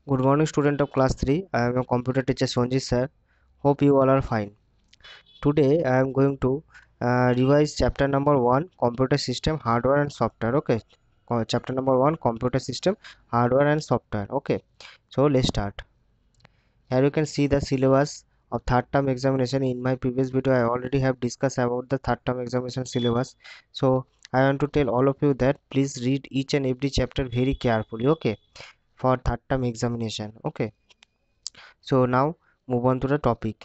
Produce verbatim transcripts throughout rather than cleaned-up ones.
Good morning, student of class three. I am your computer teacher Sonjit sir. Hope you all are fine. Today I am going to uh, revise chapter number one, computer system, hardware and software. Okay, Co- chapter number one, computer system, hardware and software. Okay, so let's start. Here you can see the syllabus of third term examination. In my previous video, I already have discussed about the third term examination syllabus. So I want to tell all of you that please read each and every chapter very carefully. Okay, for third term examination. Okay. So now move on to the topic.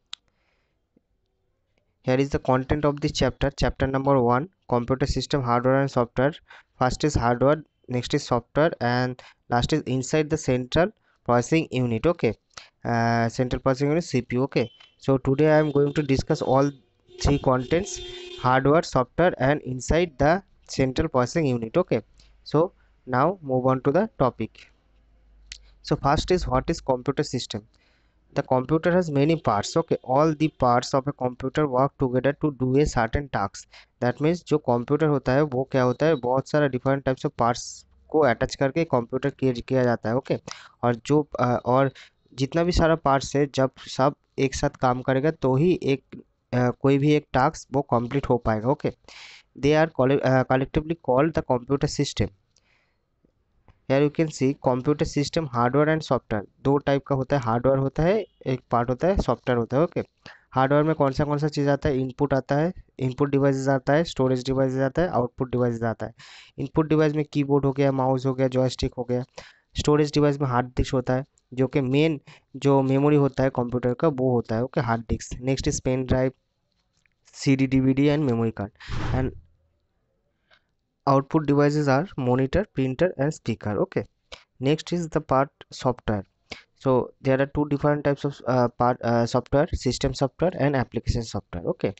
Here is the content of this chapter. Chapter number one, computer system, hardware and software. First is hardware, next is software, and last is inside the central processing unit. Okay, uh, central processing unit C P U. Okay, so today I am going to discuss all three contents: hardware, software, and inside the central processing unit. Okay, so now move on to the topic. So first is, what is computer system? The computer has many parts. Okay, all the parts of a computer work together to do a certain task. That means जो computer होता है वो क्या होता है, बहुत सारा different types of parts को अटैच करके कंप्यूटर किया किया जाता है. ओके, और जो अ, और जितना भी सारा पार्ट्स है, जब सब एक साथ काम करेगा तो ही एक अ, कोई भी एक टास्क वो कंप्लीट हो पाएगा. Okay, they are collectively called the computer system. यार you can see computer system hardware and software. दो टाइप का होता है, हार्डवेयर होता है एक पार्ट, होता है सॉफ्टवेयर होता है. ओके, हार्डवेयर में कौन सा कौन सा चीज़ आता है? इनपुट आता है, इनपुट डिवाइसेस आता है, स्टोरेज डिवाइसेस आता है, आउटपुट डिवाइसेस आता है. इनपुट डिवाइस में कीबोर्ड हो गया, माउस हो गया, जॉयस्टिक हो गया. स्टोरेज डिवाइस में हार्ड डिस्क होता है, जो कि मेन जो मेमोरी होता है कंप्यूटर का वो होता है. Okay, hard disk. Next is pen drive, C D D V D and memory card. And output devices are monitor, printer and speaker. Okay, next is the part software. So there are two different types of uh, part uh, software: system software and application software. Okay,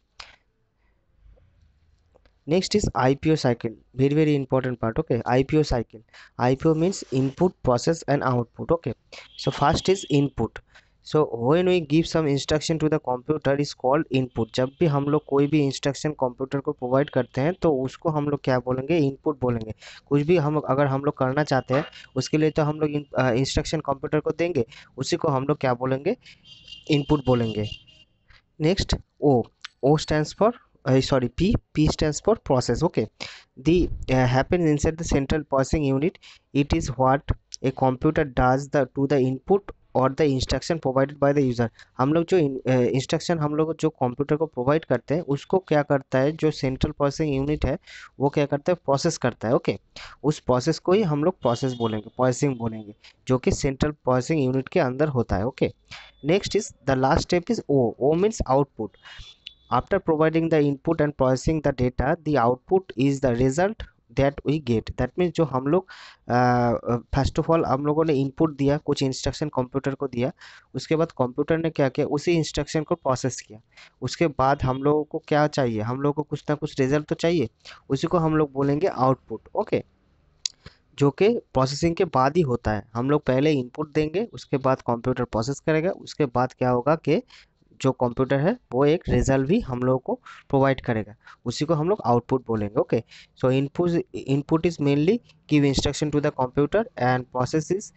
next is I P O cycle. Very very important part. Okay, I P O cycle. I P O means input, process and output. Okay, so first is input. So when we give some instruction to the computer is called input. जब भी हम लोग कोई भी instruction computer को provide करते हैं तो उसको हम लोग क्या बोलेंगे? इनपुट बोलेंगे. कुछ भी हम अगर हम लोग करना चाहते हैं उसके लिए तो हम लोग इंस्ट्रक्शन कंप्यूटर को देंगे, उसी को हम लोग क्या बोलेंगे? इनपुट बोलेंगे. Next, O. O stands for uh, sorry P. P stands for process. Okay, the uh, happens inside the central processing unit. It is what a computer does the to the input और the instruction provided by the user. हम लोग जो instruction हम लोग जो computer को provide करते हैं उसको क्या करता है, जो सेंट्रल प्रोसेसिंग यूनिट है वो क्या करता है? प्रोसेस करता है. ओके, उस प्रोसेस को ही हम लोग प्रोसेस बोलेंगे, प्रोसेसिंग बोलेंगे, जो कि सेंट्रल प्रोसेसिंग यूनिट के अंदर होता है. Okay, next is the last step is O. O means output. After providing the input and processing the data, the output is the result that we get. That means जो हम लोग first of all हम लोगों ने input दिया, कुछ instruction computer को दिया, उसके बाद कंप्यूटर ने क्या किया? उसी इंस्ट्रक्शन को प्रोसेस किया. उसके बाद हम लोगों को क्या चाहिए? हम लोगों को कुछ ना कुछ रिजल्ट तो चाहिए, उसी को हम लोग बोलेंगे आउटपुट. ओके, जो कि प्रोसेसिंग के बाद ही होता है. हम लोग पहले इनपुट देंगे, उसके बाद कंप्यूटर प्रोसेस करेगा, उसके बाद क्या होगा कि जो कंप्यूटर है वो एक रिजल्ट भी हम लोगों को प्रोवाइड करेगा, उसी को हम लोग आउटपुट बोलेंगे. Okay, so input input is mainly give instruction to the computer and process is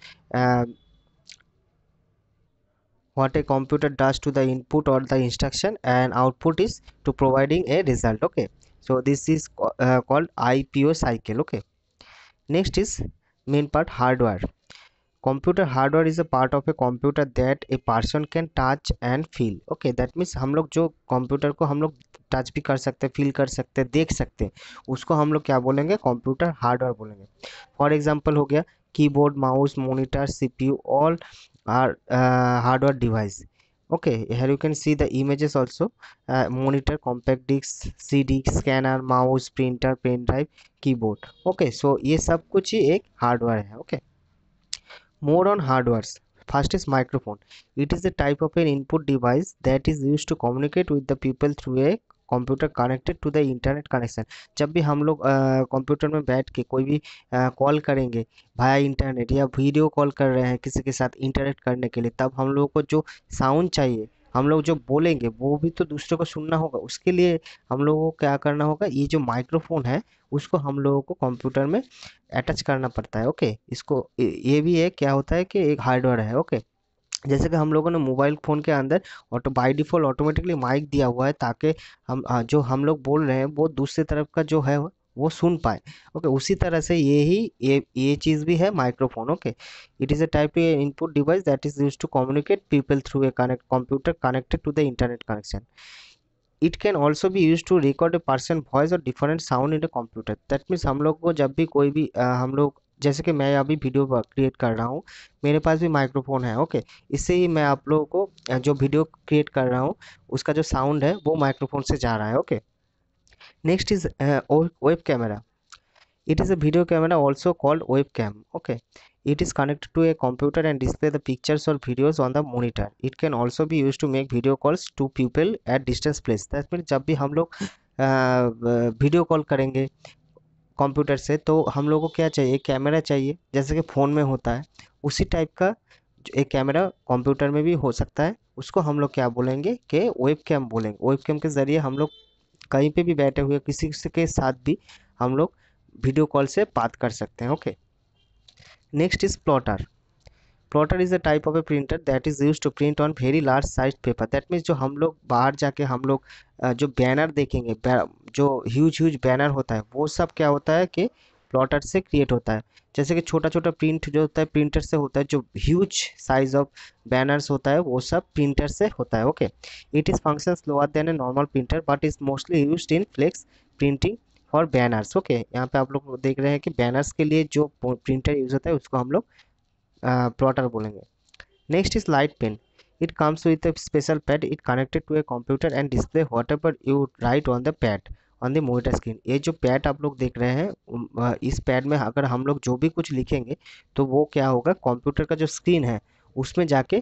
what a computer does to the input or the instruction, and output is to providing a result. Okay, so this is uh, called I P O cycle. Okay, next is main part, hardware. Computer hardware is a part of a computer that a person can touch and feel. Okay, that means हम लोग जो computer को हम लोग touch भी कर सकते हैं, फील कर सकते हैं, देख सकते हैं, उसको हम लोग क्या बोलेंगे? कंप्यूटर हार्डवेयर बोलेंगे. फॉर एग्जांपल हो गया keyboard, mouse, monitor, CPU, all are hardware device. okay here you can see the images also. uh, monitor, compact disc, cd, scanner, mouse, printer, pen drive, keyboard. okay, so ये सब कुछ ही एक hardware है. okay, more on hardwares. First is microphone. It is a type of an input device that is used to communicate with the people through a computer connected to the internet connection. जब भी हम लोग computer में बैठ के कोई भी call करेंगे भाया इंटरनेट, या वीडियो कॉल कर रहे हैं किसी के साथ इंटरनेट करने के लिए, तब हम लोगों को जो साउंड चाहिए हम लोग जो बोलेंगे वो भी तो दूसरे को सुनना होगा, उसके लिए हम लोगों को क्या करना होगा, ये जो माइक्रोफोन है उसको हम लोगों को कंप्यूटर में अटैच करना पड़ता है। ओके, इसको ये ये भी है, क्या होता है कि एक हार्डवेयर है। ओके, जैसे कि हम लोगों ने मोबाइल फ़ोन के अंदर auto by default automatically mic दिया हुआ है, ताकि हम अ, जो हम लोग बोल रहे हैं वो दूसरी तरफ का जो है वो सुन पाए। ओके, उसी तरह से ये ही ये ये चीज़ भी है microphone. Okay, it is a type a input device that is used to communicate people through a connect computer connected to the internet connection. It can also be use to record a person voice और different sound in a computer. That means हम लोग को जब भी कोई भी अ, हम लोग जैसे कि मैं अभी वीडियो क्रिएट कर रहा हूँ, मेरे पास भी माइक्रोफोन है। ओके, इससे ही मैं आप लोगों को अ, जो वीडियो क्रिएट कर रहा हूँ उसका जो साउंड है वो माइक्रोफोन से जा रहा है। Okay, next is web camera. It is a video camera also called webcam. Okay, it is connected to a computer and display the pictures or videos on the monitor. It can also be used to make video calls to people at distance place. That means जब भी हम लोग video call करेंगे computer से तो हम लोगों को क्या चाहिए, एक कैमरा चाहिए, जैसे कि फ़ोन में होता है उसी टाइप का जो एक कैमरा कंप्यूटर में भी हो सकता है। उसको हम लोग क्या बोलेंगे कि वेब कैम बोलेंगे। वेब कैम के ज़रिए हम लोग कहीं पे भी बैठे हुए किसी के साथ भी हम लोग वीडियो कॉल से बात कर सकते हैं। Okay, next is plotter. Plotter is a type of a printer that is use to print on very large size paper. That means जो हम लोग बाहर जाके हम लोग अ, जो बैनर देखेंगे, बै- जो ह्यूज ह्यूज बैनर होता है वो सब क्या होता है कि प्लॉटर से क्रिएट होता है। जैसे कि छोटा छोटा प्रिंट जो होता है प्रिंटर से होता है, जो ह्यूज साइज ऑफ बैनर्स होता है वो सब प्रिंटर से होता है। Okay, it is function lower than a normal printer but is mostly used in flex printing for banners. Okay, यहाँ पे आप लोग देख रहे हैं कि बैनर्स के लिए जो प्रिंटर यूज होता है उसको हम लोग प्लॉटर बोलेंगे। Next is light pen. It comes with a special pad, it connected to a computer and display whatever you write on the pad on the monitor screen। ये जो पैड आप लोग देख रहे हैं उम, अ, इस पैड में अगर हम लोग जो भी कुछ लिखेंगे तो वो क्या होगा, कंप्यूटर का जो स्क्रीन है उसमें जाके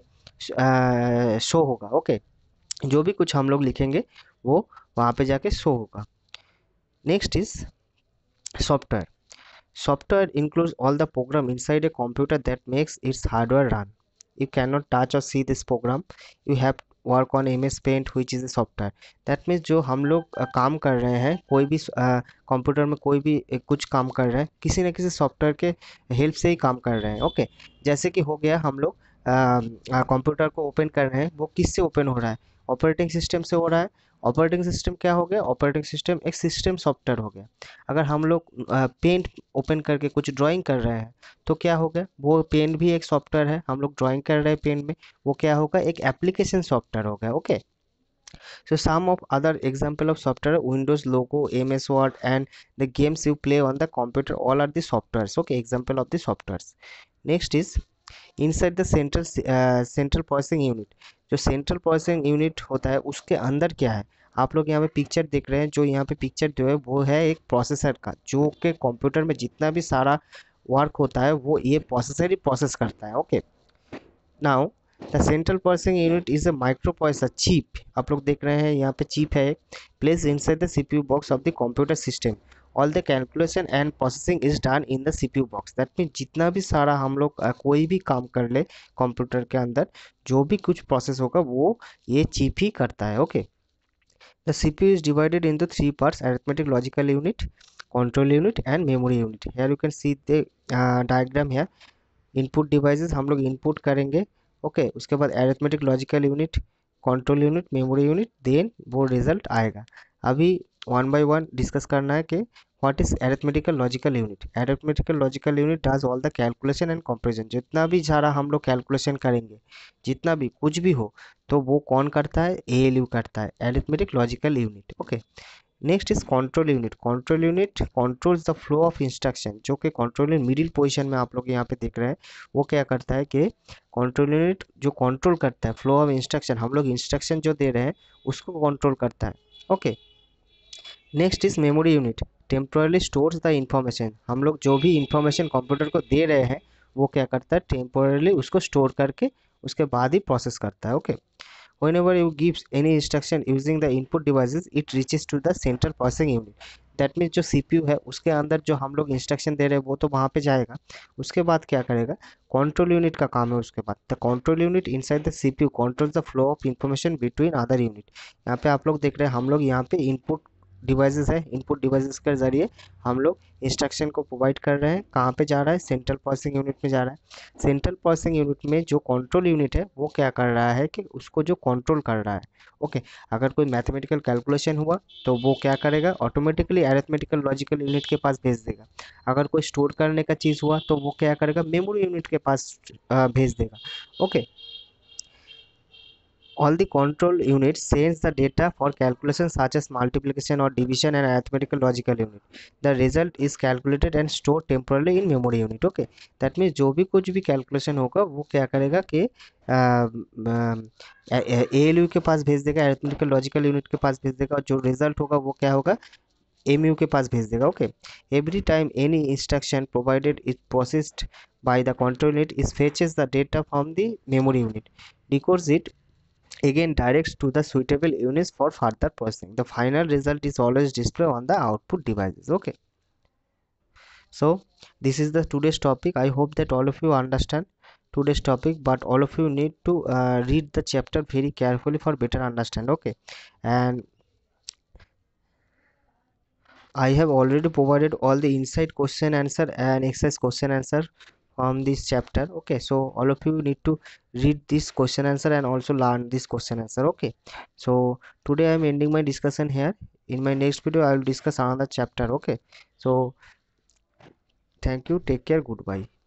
शो होगा। ओके, जो भी कुछ हम लोग लिखेंगे वो वहाँ पे जाके शो होगा। Next is software. Software includes all the program inside a computer that makes its hardware run. You cannot touch or see this program. You have to work on M S Paint which is a software. That means जो हम लोग अ, काम कर रहे हैं, कोई भी computer में कोई भी अ, कुछ काम कर रहे हैं किसी न किसी सॉफ्टवेयर के हेल्प से ही काम कर रहे हैं। ओके, जैसे कि हो गया हम लोग कंप्यूटर को ओपन कर रहे हैं, वो किससे ओपन हो रहा है, ऑपरेटिंग सिस्टम से हो रहा है। ऑपरेटिंग सिस्टम क्या हो गया, ऑपरेटिंग सिस्टम एक सिस्टम सॉफ्टवेयर हो गया। अगर हम लोग पेंट ओपन करके कुछ ड्राइंग कर रहे हैं तो क्या हो गया, वो पेन भी एक सॉफ्टवेयर है, हम लोग ड्राइंग कर रहे हैं पेन में, वो क्या होगा, एक एप्लीकेशन सॉफ्टवेयर हो गया। Okay, so some of other example of software, windows logo, ms word and the games you play on the computer, all are the softwares। okay, example of the softwares। next is inside the central uh, central processing unit। जो central processing unit होता है उसके अंदर क्या है, आप लोग यहाँ पे पिक्चर देख रहे हैं, जो यहाँ पे पिक्चर जो है वो है एक प्रोसेसर का, जो कि कंप्यूटर में जितना भी सारा वर्क होता है वो ये प्रोसेसर ही प्रोसेस करता है। Okay, now the central processing unit is a micro processor chip. आप लोग देख रहे हैं यहाँ पे चिप है, place inside the CPU box of the computer system. All the calculation and processing is done in the CPU box. That mean जितना भी सारा हम लोग अ, कोई भी काम कर ले कंप्यूटर के अंदर, जो भी कुछ प्रोसेस होगा वो ये चिप ही करता है। Okay, the CPU is divided into three parts: arithmetic logical unit, control unit and memory unit। here you can see the uh, diagram here। Input devices हम लोग इनपुट करेंगे। ओके, उसके बाद arithmetic logical unit, control unit, memory unit, then वो result आएगा। अभी one by one discuss करना है कि what is arithmetical logical unit. Arithmetical logical unit does all the calculation and comparison. जितना भी सारा हम लोग कैलकुलेशन करेंगे, जितना भी कुछ भी हो, तो वो कौन करता है, एएलयू करता है, arithmetic logical unit. Okay, next is control unit. Control unit controls the flow of instruction. जो कि कंट्रोल यूनिट मिडिल पोजीशन में आप लोग यहाँ पे देख रहे हैं, वो क्या करता है कि कंट्रोल यूनिट जो कंट्रोल करता है फ्लो ऑफ इंस्ट्रक्शन, हम लोग इंस्ट्रक्शन जो दे रहे हैं उसको कंट्रोल करता है। Okay, next is memory unit. Temporarily stores the information. हम लोग जो भी इंफॉर्मेशन कंप्यूटर को दे रहे हैं वो क्या करता है, टेम्पोरली उसको स्टोर करके उसके बाद ही प्रोसेस करता है। Okay, whenever you gives any instruction using the input devices it reaches to the central processing unit. That means जो सीपीयू है उसके अंदर जो हम लोग इंस्ट्रक्शन दे रहे हैं वो तो वहाँ पे जाएगा, उसके बाद क्या करेगा, कंट्रोल यूनिट का काम है उसके बाद, the control unit inside the CPU control the flow of information between other unit. यहाँ पे आप लोग देख रहे हैं हम लोग यहाँ पे इनपुट डिवाइसेस है, इनपुट डिवाइसेस के जरिए हम लोग इंस्ट्रक्शन को प्रोवाइड कर रहे हैं, कहाँ पे जा रहा है, सेंट्रल प्रोसेसिंग यूनिट में जा रहा है। सेंट्रल प्रोसेसिंग यूनिट में जो कंट्रोल यूनिट है वो क्या कर रहा है कि उसको जो कंट्रोल कर रहा है, ओके okay, अगर कोई मैथमेटिकल कैलकुलेशन हुआ तो वो क्या करेगा, ऑटोमेटिकली अरिथमेटिकल लॉजिकल यूनिट के पास भेज देगा। अगर कोई स्टोर करने का चीज़ हुआ तो वो क्या करेगा, मेमोरी यूनिट के पास भेज देगा, okay okay. All the control units sends the data for calculations such as multiplication or division and arithmetical logical unit. The result is calculated and stored temporarily in memory unit. Okay, that means जो भी कुछ भी calculation होगा वो क्या करेगा कि ALU के पास भेज देगा, अरिथमेटिकल लॉजिकल यूनिट के पास भेज देगा, और जो रिजल्ट होगा वो क्या होगा, एमयू के पास भेज देगा। Okay, every time any instruction provided is processed by the control unit is fetches the data from the memory unit, decodes it, again directs to the suitable units for further processing. The final result is always displayed on the output devices. Okay, so this is the today's topic. I hope that all of you understand today's topic, but all of you need to uh, read the chapter very carefully for better understand. Okay, and I have already provided all the inside question answer and exercise question answer from this chapter. Okay, so all of you need to read this question answer and also learn this question answer. Okay, so today I am ending my discussion here. In my next video I will discuss another chapter. Okay, so thank you, take care, goodbye.